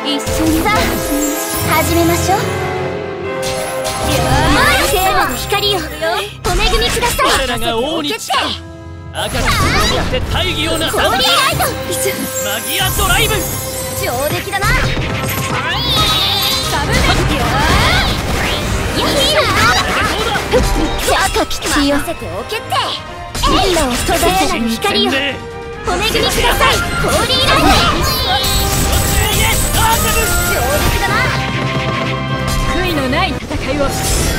一緒にさあ始めましょう。聖なる光よ、お恵みください。 我らが王に誓う赤の壺にって大義をなさず。 ホーリーライトマギアドライブ上出来だな。サブメヒーラー赤き血よ、任せておけってエンドを閉ざせなる光よ、お恵みください。ホーリーライト上出来だな。 悔いのない戦いを。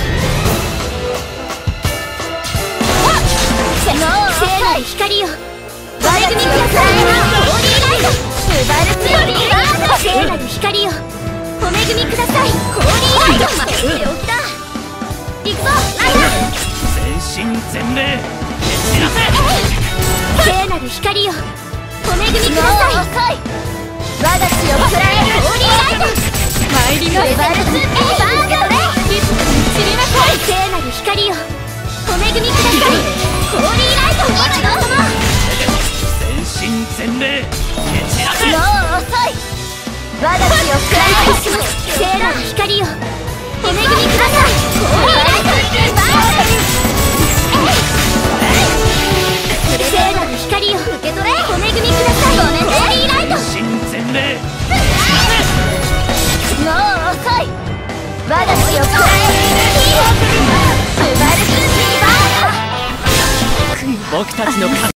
聖なる光よ、お恵みください。ホーリーライトスバルツリーバー聖なる光よ、お恵みください。ホーリーライト負けておきだ。行くぞライダー。 全身全霊蹴散らせ。 聖なる光よ、お恵みください。我が血を食らえ。ホーリーライト参ります。 スバルツリーバードレ散りなさい。 聖なる光よ、お恵みください。ホーリーライトお待ちどうさま。 全身全霊蹴散らせ。 もう遅い。我が血を食らえします。聖なる光よ、お恵みください。ホーリーライトバード聖なる光よ、受け取れ。お恵みください。ホーリーライト全身全霊もう遅い。我が血を食らえ。スバルツリーバード僕たちの